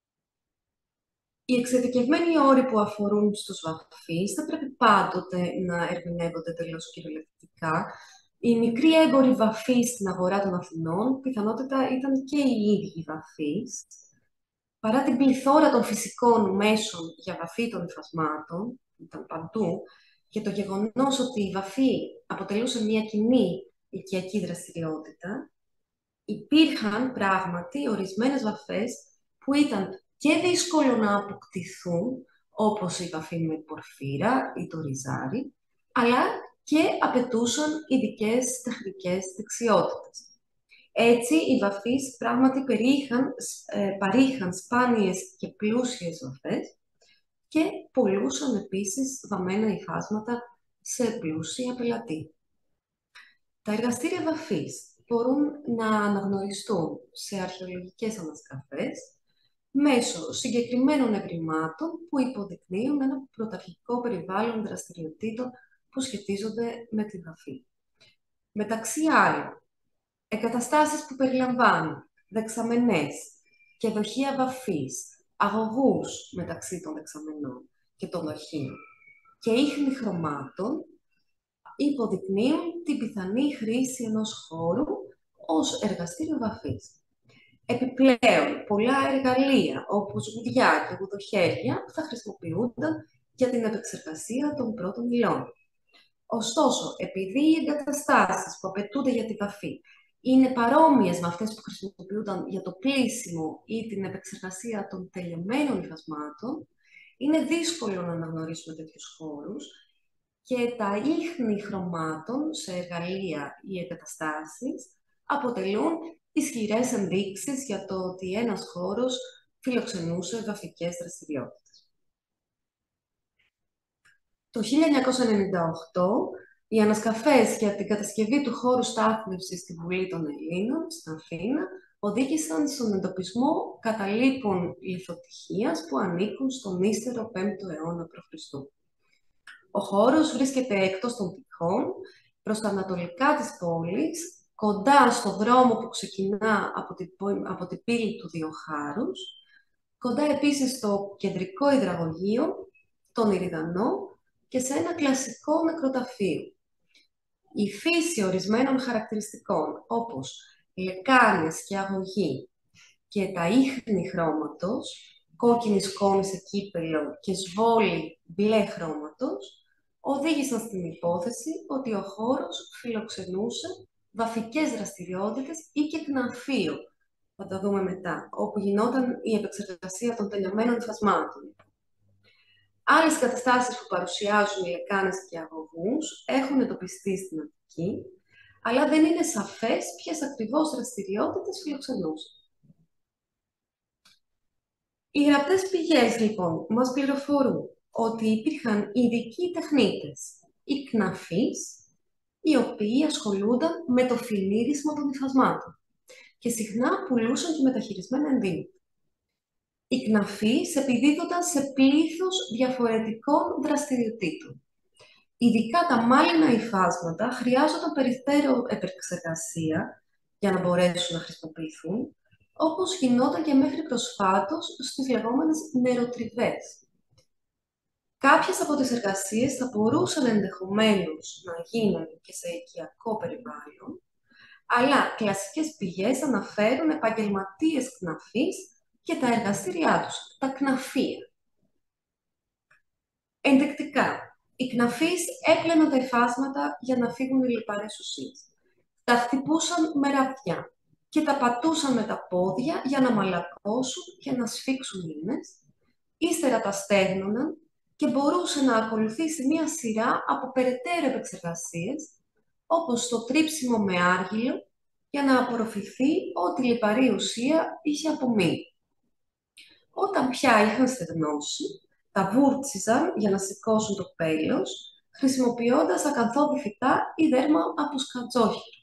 Οι εξειδικευμένοι όροι που αφορούν στους βαφείς δεν πρέπει πάντοτε να ερμηνεύονται τελώς κυριολεκτικά. Οι μικροί έμποροι βαφείς στην αγορά των Αθηνών πιθανότητα ήταν και οι ίδιοι βαφείς. Παρά την πληθώρα των φυσικών μέσων για βαφή των υφασμάτων, ήταν παντού, και το γεγονός ότι η βαφή αποτελούσε μια κοινή οικιακή δραστηριότητα, υπήρχαν πράγματι ορισμένες βαφές που ήταν και δύσκολο να αποκτηθούν, όπως η βαφή με πορφύρα ή το ριζάρι, αλλά και απαιτούσαν ειδικές τεχνικές δεξιότητες. Έτσι, οι βαφείς πράγματι περίχαν, ε, παρήχαν σπάνιες και πλούσιες βαφές και πολλούσαν επίσης βαμμένα υφάσματα σε πλούσια πελατεία. Τα εργαστήρια βαφής μπορούν να αναγνωριστούν σε αρχαιολογικές ανασκαφές, μέσω συγκεκριμένων ευρημάτων που υποδεικνύουν ένα πρωταρχικό περιβάλλον δραστηριοτήτων που σχετίζονται με τη βαφή. Μεταξύ άλλων, εγκαταστάσεις που περιλαμβάνουν δεξαμενές και δοχεία βαφής, αγωγούς μεταξύ των δεξαμενών και των δοχείων και ίχνη χρωμάτων υποδεικνύουν την πιθανή χρήση ενός χώρου ως εργαστήριο βαφής. Επιπλέον, πολλά εργαλεία όπως γουδιά και γουδοχέρια θα χρησιμοποιούνταν για την επεξεργασία των πρώτων υλών. Ωστόσο, επειδή οι εγκαταστάσεις που απαιτούνται για τη βαφή είναι παρόμοιες με αυτές που χρησιμοποιούνταν για το πλύσιμο ή την επεξεργασία των τελειωμένων υφασμάτων, είναι δύσκολο να αναγνωρίσουμε τέτοιους χώρους και τα ίχνη χρωμάτων σε εργαλεία ή εγκαταστάσεις αποτελούν ισχυρές ενδείξεις για το ότι ένας χώρος φιλοξενούσε βαφικές δραστηριότητες. Το χίλια εννιακόσια ενενήντα οκτώ, οι ανασκαφές για την κατασκευή του χώρου στάθμευσης στη Βουλή των Ελλήνων, στην Αθήνα, οδήγησαν στον εντοπισμό καταλήπων λιθοτυχίας που ανήκουν στον ύστερο πέμπτο αιώνα π.Χ. Ο χώρος βρίσκεται εκτός των τυχών, προς τα ανατολικά της πόλης, κοντά στο δρόμο που ξεκινά από την, από την πύλη του Διοχάρους, κοντά επίσης στο κεντρικό υδραγωγείο, τον Ηριδανό και σε ένα κλασικό νεκροταφείο. Η φύση ορισμένων χαρακτηριστικών, όπως λεκάνες και αγωγοί και τα ίχνη χρώματος, κόκκινη σκόνη σε κύπελο και σβόλη μπλε χρώματος, οδήγησαν στην υπόθεση ότι ο χώρος φιλοξενούσε βαφικές δραστηριότητες ή και κναφείο, θα το δούμε μετά, όπου γινόταν η επεξεργασία των τελειωμένων υφασμάτων. Άλλες καταστάσεις που παρουσιάζουν λεκάνες και αγωγούς έχουν εντοπιστεί στην Αττική, αλλά δεν είναι σαφές ποιες ακριβώς δραστηριότητες φιλοξενούσαν. Οι γραπτές πηγές, λοιπόν, μας πληροφορούν ότι υπήρχαν ειδικοί τεχνίτες, οι κναφείς, οι οποίοι ασχολούνταν με το φινίρισμα των υφασμάτων και συχνά πουλούσαν και μεταχειρισμένα ενδύματα. Οι κναφείς επιδίδονταν σε πλήθος διαφορετικών δραστηριοτήτων. Ειδικά τα μάλινα υφάσματα χρειάζονταν περαιτέρω επεξεργασία για να μπορέσουν να χρησιμοποιηθούν, όπως γινόταν και μέχρι προσφάτως στις λεγόμενες νεροτριβές. Κάποιες από τις εργασίες θα μπορούσαν ενδεχομένως να γίνουν και σε οικιακό περιβάλλον, αλλά κλασικές πηγές αναφέρουν επαγγελματίες κναφείς και τα εργαστήριά τους, τα κναφεία. Ενδεικτικά, οι κναφείς έπλαιναν τα υφάσματα για να φύγουν οι λιπαρές ουσίες. Τα χτυπούσαν με ραβδιά και τα πατούσαν με τα πόδια για να μαλακώσουν και να σφίξουν ίνες. Ύστερα τα στέγνωναν και μπορούσε να ακολουθήσει μία σειρά από περαιτέρω επεξεργασίες, όπως το τρίψιμο με άργυλο, για να απορροφηθεί ό,τι λιπαρή ουσία είχε απομείνει. Όταν πια είχαν στεγνώσει, τα βούρτσιζαν για να σηκώσουν το πέλος, χρησιμοποιώντας ακαθόδη φυτά ή δέρμα από σκατζόχυρο.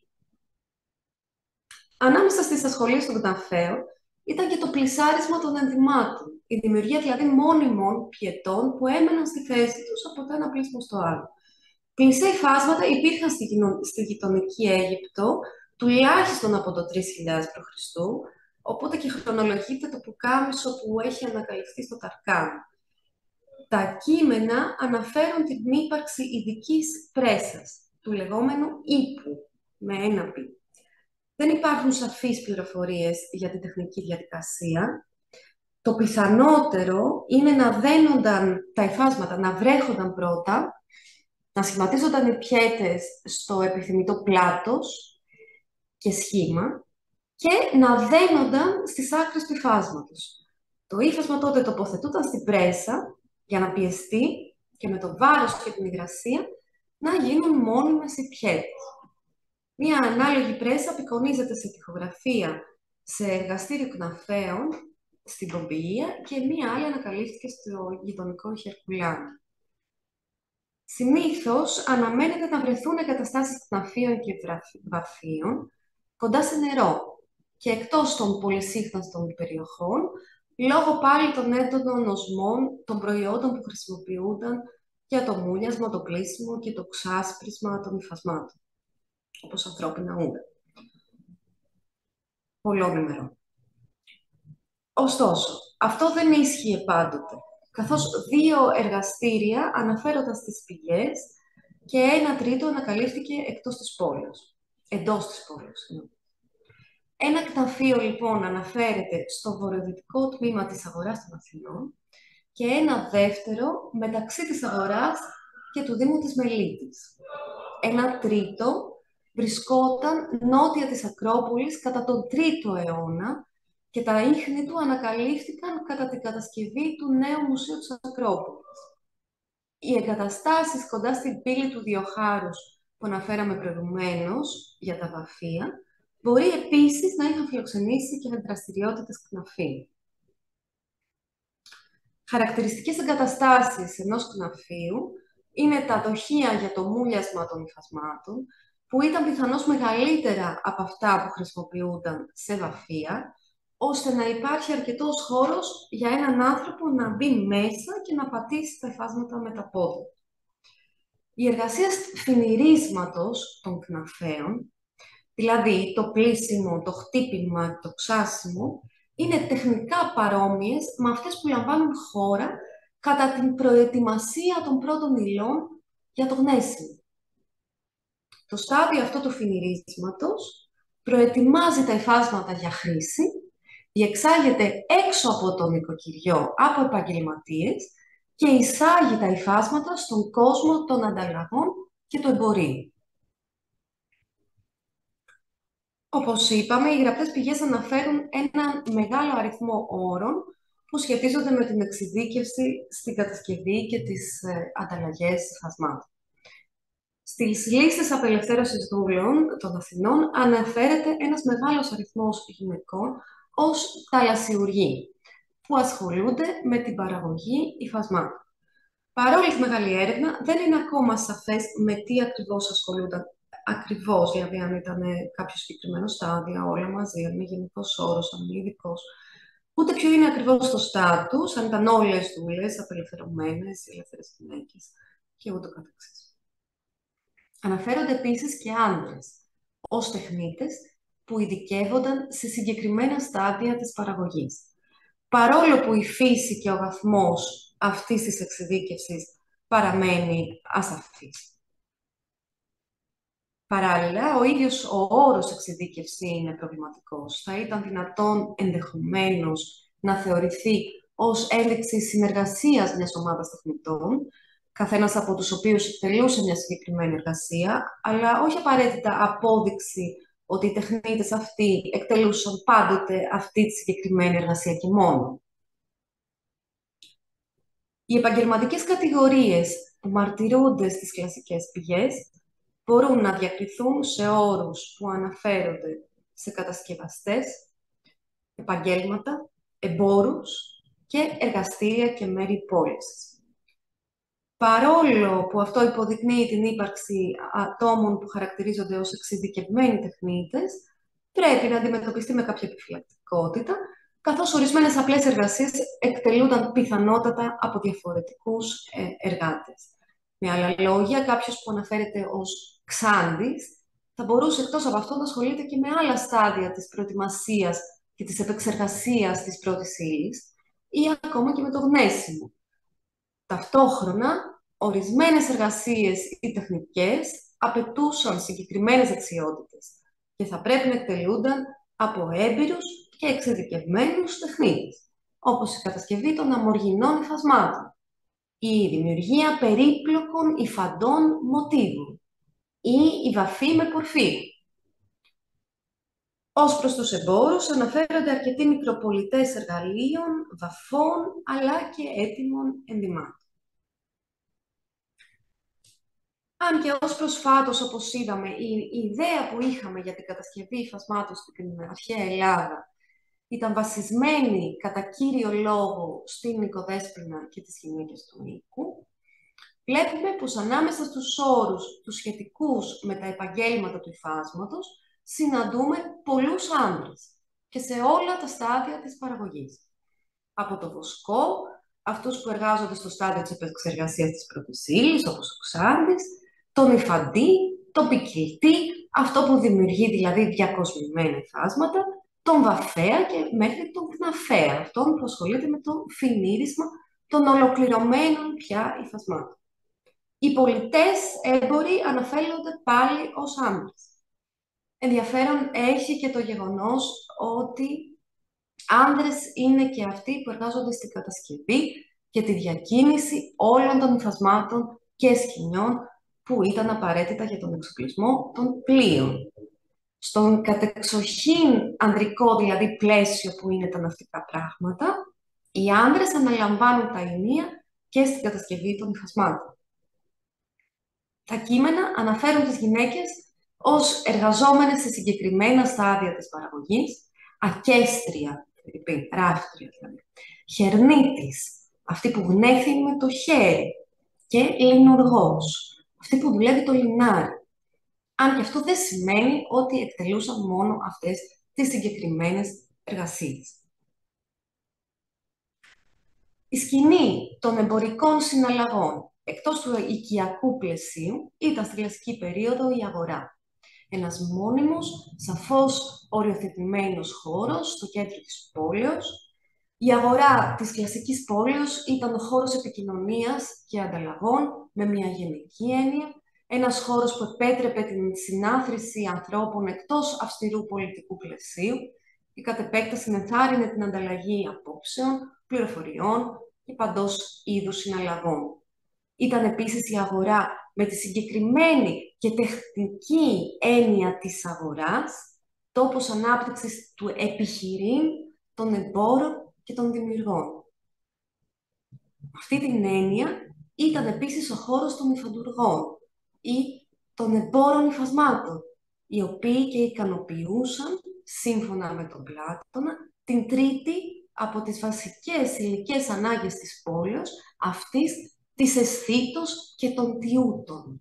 Ανάμεσα στις ασχολίες των κναφέων ήταν και το πλυσάρισμα των ενδυμάτων, η δημιουργία δηλαδή μόνιμων πιετών που έμεναν στη θέση τους από το ένα πλύσιμο στο άλλο. Πλυσσά υφάσματα υπήρχαν στη, στη γειτονική Αίγυπτο, τουλάχιστον από το τρεις χιλιάδες π.Χ., οπότε και χρονολογείται το πουκάμισο που έχει ανακαλυφθεί στο Ταρκάν. Τα κείμενα αναφέρουν την ύπαρξη ειδικής πρέσας, του λεγόμενου ύπου, με ένα πι. Δεν υπάρχουν σαφείς πληροφορίες για την τεχνική διαδικασία. Το πιθανότερο είναι να δένονταν τα υφάσματα, να βρέχονταν πρώτα, να σχηματίζονταν οι πιέτες στο επιθυμητό πλάτος και σχήμα και να δένονταν στις άκρες του υφάσματος. Το ύφασμα τότε τοποθετούταν στην πρέσα για να πιεστεί και με το βάρος και την υγρασία να γίνουν μόνιμες οι πιέτες. Μία ανάλογη πρέσα απεικονίζεται σε τοιχογραφία σε εργαστήριο κναφέων στην Πομπιεία και μία άλλη ανακαλύφθηκε στο γειτονικό Χερκουλάνο. Συνήθως αναμένεται να βρεθούν εγκαταστάσεις κναφείων και βαφείων κοντά σε νερό και εκτός των πολυσύχναστων περιοχών λόγω πάλι των έντονων οσμών των προϊόντων που χρησιμοποιούνταν για το μούλιασμα, το πλύσιμο και το ξάσπρισμα των υφασμάτων, όπως ανθρώπινα ούρα. Πολλόνημερο. Ωστόσο, αυτό δεν ίσχυε πάντοτε, καθώς δύο εργαστήρια αναφέρονταν στις πηγές και ένα τρίτο ανακαλύφθηκε εκτός της πόλης. Εντός της πόλης. Ένα κταφείο, λοιπόν, αναφέρεται στο βορειοδυτικό τμήμα της αγοράς των Αθηνών και ένα δεύτερο μεταξύ της αγοράς και του Δήμου της Μελίτης. Ένα τρίτο βρισκόταν νότια της Ακρόπολης κατά τον τρίτο αιώνα και τα ίχνη του ανακαλύφθηκαν κατά την κατασκευή του νέου Μουσείου της Ακρόπολης. Οι εγκαταστάσεις κοντά στην πύλη του Διοχάρους που αναφέραμε προηγουμένως για τα βαφεία μπορεί επίσης να είχαν φιλοξενήσει και δραστηριότητες κναφείου. Χαρακτηριστικές εγκαταστάσεις ενός κναφείου είναι τα δοχεία για το μούλιασμα των υφασμάτων, που ήταν πιθανώς μεγαλύτερα από αυτά που χρησιμοποιούνταν σε βαφεία, ώστε να υπάρχει αρκετός χώρος για έναν άνθρωπο να μπει μέσα και να πατήσει τα υφάσματα με τα πόδια. Η εργασία φινιρίσματος των κναφαίων, δηλαδή το πλύσιμο, το χτύπημα και το ξάσιμο, είναι τεχνικά παρόμοιες με αυτές που λαμβάνουν χώρα κατά την προετοιμασία των πρώτων υλών για το γνέσιμο. Το στάδιο αυτό του φινιρίσματος προετοιμάζει τα υφάσματα για χρήση, διεξάγεται έξω από το νοικοκυριό από επαγγελματίες και εισάγει τα υφάσματα στον κόσμο των ανταλλαγών και του εμπορίου. Όπως είπαμε, οι γραπτές πηγές αναφέρουν έναν μεγάλο αριθμό όρων που σχετίζονται με την εξειδίκευση στην κατασκευή και τις ε, ανταλλαγές υφασμάτων. Στις λίστες απελευθέρωσης δούλων των Αθηνών αναφέρεται ένας μεγάλος αριθμός γυναικών ως θαλασσιουργοί, που ασχολούνται με την παραγωγή υφασμάτων. Παρόλη τη μεγάλη έρευνα, δεν είναι ακόμα σαφές με τι ακριβώς ασχολούνταν. Ακριβώς, δηλαδή αν ήταν κάποιο συγκεκριμένο στάδιο, όλα μαζί, αν είναι γενικός όρος, αν είναι ειδικός. Ούτε ποιο είναι ακριβώς το στάτους, αν ήταν όλες δούλες, απελευθερωμένες, ελεύθερες γυναίκες και ούτω καθεξής. Αναφέρονται επίσης και άντρες ως τεχνίτες που ειδικεύονταν σε συγκεκριμένα στάδια της παραγωγής. Παρόλο που η φύση και ο βαθμός αυτής της εξειδίκευσης παραμένει ασαφής. Παράλληλα, ο ίδιος ο όρος εξειδίκευση είναι προβληματικός. Θα ήταν δυνατόν ενδεχομένως να θεωρηθεί ως ένδειξη συνεργασίας μιας ομάδας τεχνητών, καθένας από τους οποίους εκτελούσε μια συγκεκριμένη εργασία, αλλά όχι απαραίτητα απόδειξη ότι οι τεχνίτες αυτοί εκτελούσαν πάντοτε αυτή τη συγκεκριμένη εργασία και μόνο. Οι επαγγελματικές κατηγορίες που μαρτυρούνται στις κλασικές πηγές μπορούν να διακριθούν σε όρους που αναφέρονται σε κατασκευαστές, επαγγέλματα, εμπόρους και εργαστήρια και μέρη πώλησης. Παρόλο που αυτό υποδεικνύει την ύπαρξη ατόμων που χαρακτηρίζονται ως εξειδικευμένοι τεχνίτες, πρέπει να αντιμετωπιστεί με κάποια επιφυλακτικότητα, καθώς ορισμένες απλές εργασίες εκτελούνταν πιθανότατα από διαφορετικούς εργάτες. Με άλλα λόγια, κάποιος που αναφέρεται ως ξάντης θα μπορούσε εκτός από αυτό να ασχολείται και με άλλα στάδια της προετοιμασίας και της επεξεργασίας της πρώτης ύλης ή ακόμα και με το γνέσιμο. Ταυτόχρονα, ορισμένες εργασίες ή τεχνικές απαιτούσαν συγκεκριμένες δεξιότητες και θα πρέπει να εκτελούνταν από έμπειρους και εξειδικευμένους τεχνίτες, όπως η κατασκευή των αμοργινών υφασμάτων ή η δημιουργία περίπλοκων υφαντών μοτίβων ή η βαφή με πορφύριο. Ως προς τους εμπόρους αναφέρονται αρκετοί μικροπολιτές εργαλείων, βαφών, αλλά και έτοιμων ενδυμάτων. Αν και ως προσφάτως, όπως είδαμε, η, η ιδέα που είχαμε για την κατασκευή υφασμάτων στην αρχαία Ελλάδα ήταν βασισμένη κατά κύριο λόγο στην οικοδέσποινα και τις γυναίκες του οίκου, βλέπουμε πως ανάμεσα στους όρους τους σχετικούς με τα επαγγέλματα του υφάσματος συναντούμε πολλούς άντρες και σε όλα τα στάδια της παραγωγής. από το βοσκό, αυτούς που εργάζονται στο στάδιο της επεξεργασίας της πρώτης ύλης, όπως ο ξάρτης, τον υφαντή, τον ποικιλτή, αυτό που δημιουργεί δηλαδή διακοσμημένα υφάσματα, τον βαφέα και μέχρι τον κναφέα, αυτόν που ασχολείται με το φινίρισμα των ολοκληρωμένων πια υφασμάτων. Οι πολιτές έμποροι αναφέρονται πάλι ως άντρες. Ενδιαφέρον έχει και το γεγονός ότι άνδρες είναι και αυτοί που εργάζονται στην κατασκευή και τη διακίνηση όλων των υφασμάτων και σκηνιών που ήταν απαραίτητα για τον εξοπλισμό των πλοίων. Στον κατεξοχήν ανδρικό δηλαδή πλαίσιο που είναι τα ναυτικά πράγματα, οι άνδρες αναλαμβάνουν τα ενία και στην κατασκευή των υφασμάτων. Τα κείμενα αναφέρουν τις γυναίκες ως εργαζόμενες σε συγκεκριμένα στάδια της παραγωγής, ακέστρια, ράφτρια δηλαδή, χερνίτης, αυτή που γνέφει με το χέρι, και λινουργός, αυτή που δουλεύει το λινάρι. Αν και αυτό δεν σημαίνει ότι εκτελούσαν μόνο αυτές τις συγκεκριμένες εργασίες. Η σκηνή των εμπορικών συναλλαγών εκτός του οικιακού πλαισίου ήταν στην κλασική περίοδο η αγορά. Ένας μόνιμος, σαφώς οριοθετημένος χώρος στο κέντρο της πόλεως. Η αγορά της κλασικής πόλεως ήταν ο χώρος επικοινωνίας και ανταλλαγών με μια γενική έννοια, ένας χώρος που επέτρεπε την συνάθρηση ανθρώπων εκτός αυστηρού πολιτικού πλαισίου και κατ' επέκταση ενθάρρυνε την ανταλλαγή απόψεων, πληροφοριών και παντός είδους συναλλαγών. Ήταν επίσης η αγορά με τη συγκεκριμένη και τεχνική έννοια της αγοράς, τόπος ανάπτυξης του επιχειρήν, των εμπόρων και των δημιουργών. Αυτή την έννοια ήταν επίσης ο χώρος των υφαντουργών ή των εμπόρων υφασμάτων, οι οποίοι και ικανοποιούσαν, σύμφωνα με τον Πλάτωνα, την τρίτη από τις βασικές υλικές ανάγκες της πόλεως, αυτής της αισθήτως και των τιούτων.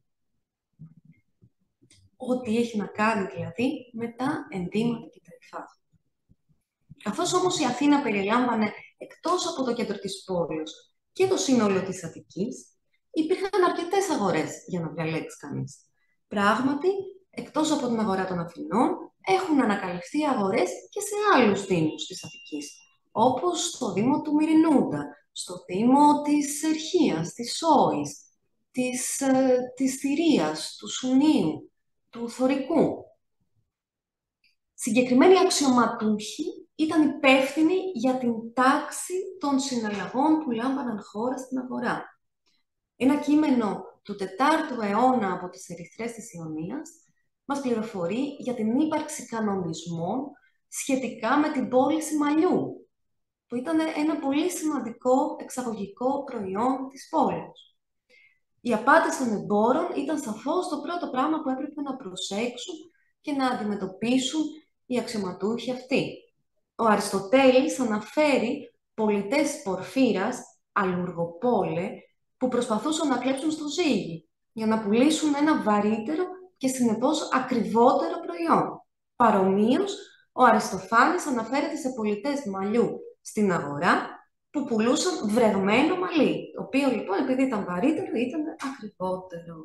Ό,τι έχει να κάνει δηλαδή με τα ενδύματα και τα υφάσματα. Καθώς όμως η Αθήνα περιλάμβανε εκτός από το κέντρο της πόλης και το σύνολο της Αττικής, υπήρχαν αρκετές αγορές για να διαλέξει κανείς. Πράγματι, εκτός από την αγορά των Αθηνών, έχουν ανακαλυφθεί αγορές και σε άλλους δήμους της Αττικής, όπως στο Δήμο του Μυρινούντα, στο Δήμο της Ερχίας, της Σόης, της, ε, της Θηρίας, του Σουνίου, του Θωρικού. Συγκεκριμένοι αξιωματούχοι ήταν υπεύθυνοι για την τάξη των συναλλαγών που λάμβαναν χώρα στην αγορά. Ένα κείμενο του τετάρτου αιώνα από τις Ερυθρές της Ιωνίας μας πληροφορεί για την ύπαρξη κανονισμών σχετικά με την πώληση μαλλιού, που ήταν ένα πολύ σημαντικό εξαγωγικό προϊόν της πόλης. Οι απάτες των εμπόρων ήταν σαφώς το πρώτο πράγμα που έπρεπε να προσέξουν και να αντιμετωπίσουν οι αξιωματούχοι αυτοί. Ο Αριστοτέλης αναφέρει πολιτές Πορφύρας, αλουργοπόλε, που προσπαθούσαν να κλέψουν στο ζύγι για να πουλήσουν ένα βαρύτερο και συνεπώς ακριβότερο προϊόν. Παρομοίως, ο Αριστοφάνης αναφέρεται σε πολιτές μαλλιού στην αγορά που πουλούσαν βρεγμένο μαλλί, το οποίο λοιπόν επειδή ήταν βαρύτερο ήταν ακριβότερο.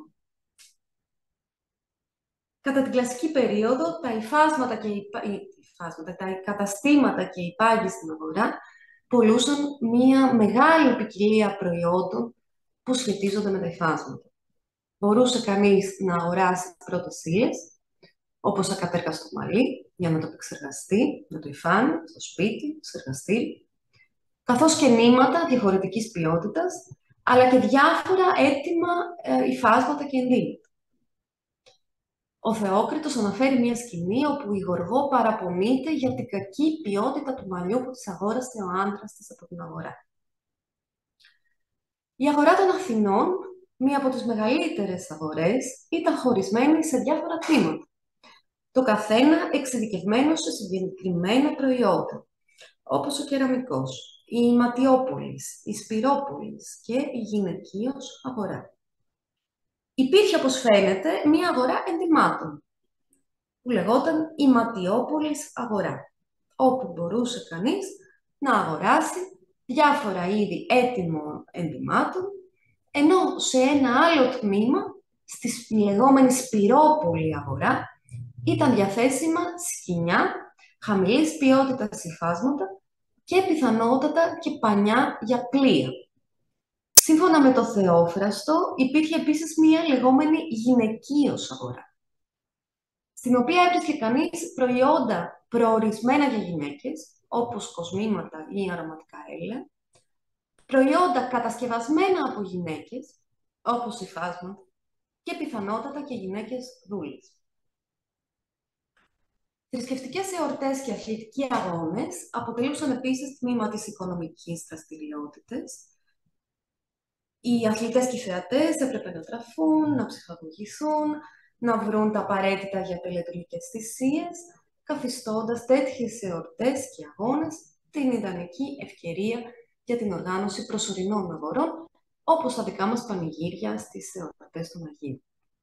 Κατά την κλασική περίοδο, τα υφάσματα και οι, υφάσματα, τα καταστήματα και οι πάγοι στην αγορά πουλούσαν μία μεγάλη ποικιλία προϊόντων που σχετίζονται με τα υφάσματα. Μπορούσε κανείς να αγοράσει πρώτες ύλες, όπως ακατέργαστο μαλλί, για να το επεξεργαστεί, να το υφάνει στο σπίτι, στο εργαστήρι, καθώς και νήματα διαφορετικής ποιότητας, αλλά και διάφορα έτοιμα ε, υφάσματα και ενδύματα. Ο Θεόκριτος αναφέρει μια σκηνή όπου η Γοργό παραπονείται για την κακή ποιότητα του μαλλιού που της αγόρασε ο άντρας της από την αγορά. Η αγορά των Αθηνών, μία από τις μεγαλύτερες αγορές, ήταν χωρισμένη σε διάφορα τμήματα. Το καθένα εξειδικευμένο σε συγκεκριμένα προϊόντα, όπως ο κεραμικός, η Ματιόπολης, η Σπυρόπολης και η γυναικείος αγορά. Υπήρχε, όπως φαίνεται, μία αγορά ενδυμάτων, που λεγόταν η Ματιόπολης αγορά, όπου μπορούσε κανείς να αγοράσει διάφορα είδη έτοιμων ενδυμάτων, ενώ σε ένα άλλο τμήμα, στη λεγόμενη σπυρόπολη αγορά, ήταν διαθέσιμα σκοινιά, χαμηλής ποιότητας υφάσματα και πιθανότατα και πανιά για πλοία. Σύμφωνα με το Θεόφραστο, υπήρχε επίσης μία λεγόμενη γυναικείος αγορά, στην οποία έβρισκε κανείς προϊόντα προορισμένα για γυναίκες, όπως κοσμήματα ή αρωματικά έλαια, προϊόντα κατασκευασμένα από γυναίκες, όπως υφάσματα, και πιθανότατα και γυναίκες δούλες. Θρησκευτικές εορτές και αθλητικοί αγώνες αποτελούσαν επίσης τμήμα της οικονομικής δραστηριότητας. Οι αθλητές και οι θεατές έπρεπε να τραφούν, να ψυχαγωγηθούν, να βρουν τα απαραίτητα για τελετουργικές θυσίες, καθιστώντας τέτοιες εορτές και αγώνες την ιδανική ευκαιρία για την οργάνωση προσωρινών αγορών, όπως τα δικά μας πανηγύρια στις εορτές των Αγίων.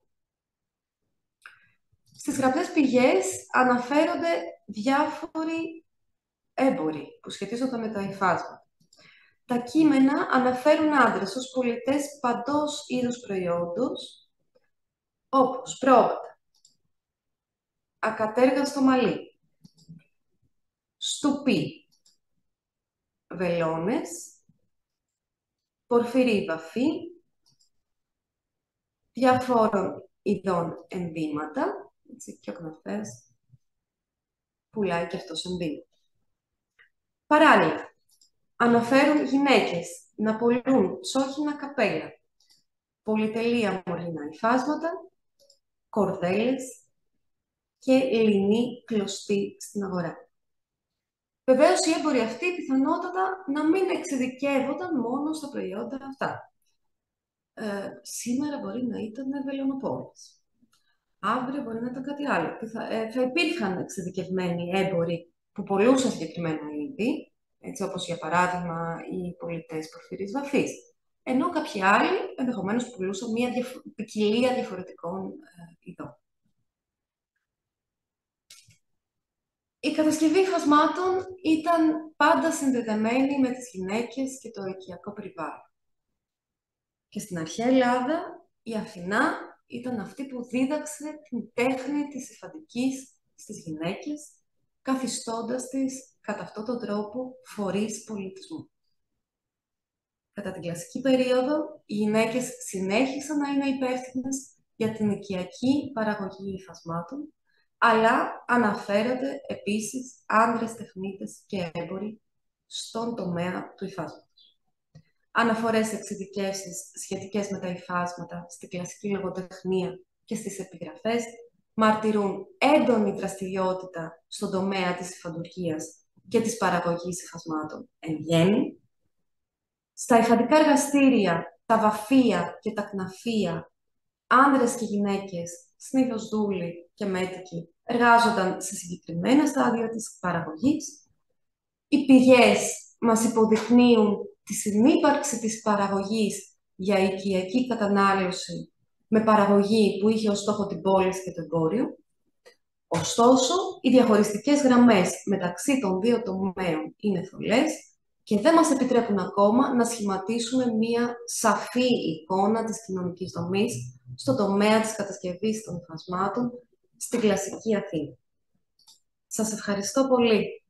Στις γραπτές πηγές αναφέρονται διάφοροι έμποροι που σχετίζονται με τα υφάσματα. Τα κείμενα αναφέρουν άντρες ως πολιτές παντός είδους προϊόντος, όπως πρόβατα, ακατέργαστο μαλλί, στουπί, βελόνες, πορφυρή βαφή, διαφόρων ειδών ενδύματα, έτσι, και ο κναφές πουλάει και αυτός ενδύματα. Παράλληλα, αναφέρουν γυναίκες να πωλούν τσόχινα καπέλα, πολυτελεία μολυνά υφάσματα, κορδέλες και λινή κλωστή στην αγορά. Βεβαίως, οι έμποροι αυτοί πιθανότατα να μην εξειδικεύονταν μόνο στα προϊόντα αυτά. Ε, σήμερα μπορεί να ήταν βελονοπόλες. Αύριο μπορεί να ήταν κάτι άλλο. Θα, ε, θα υπήρχαν εξειδικευμένοι έμποροι που πωλούσαν συγκεκριμένα είδη, έτσι όπως για παράδειγμα οι πολιτές πορφυρής βαφής. Ενώ κάποιοι άλλοι ενδεχομένως πουλούσαν μια διαφο- ποικιλία διαφορετικών ε, ειδών. Η κατασκευή υφασμάτων ήταν πάντα συνδεδεμένη με τις γυναίκες και το οικιακό περιβάλλον. Και στην αρχαία Ελλάδα η Αθηνά ήταν αυτή που δίδαξε την τέχνη της υφαντικής στις γυναίκες, καθιστώντας τις κατά αυτόν τον τρόπο φορείς πολιτισμού. Κατά την κλασική περίοδο, οι γυναίκες συνέχισαν να είναι υπεύθυνες για την οικιακή παραγωγή υφασμάτων, αλλά αναφέρονται επίσης άνδρες τεχνίτες και έμποροι στον τομέα του υφάσματος. Αναφορές εξειδικεύσεις σχετικές με τα υφάσματα στην κλασική λογοτεχνία και στις επιγραφές μαρτυρούν έντονη δραστηριότητα στον τομέα της υφαντουργίας και της παραγωγής υφασμάτων εν γέννη. Στα υφαντικά εργαστήρια, τα βαφεία και τα κναφεία, άνδρες και γυναίκες, συνήθως δούλοι και μέτικοι, εργάζονταν σε συγκεκριμένα στάδια της παραγωγής. Οι πηγές μας υποδεικνύουν τη συνύπαρξη της παραγωγής για οικιακή κατανάλωση με παραγωγή που είχε ως στόχο την πώληση και το εμπόριο. Ωστόσο, οι διαχωριστικές γραμμές μεταξύ των δύο τομέων είναι θολές και δεν μας επιτρέπουν ακόμα να σχηματίσουμε μία σαφή εικόνα της κοινωνικής δομής στον τομέα της κατασκευής των υφασμάτων στην κλασική Αθήνα. Σας ευχαριστώ πολύ.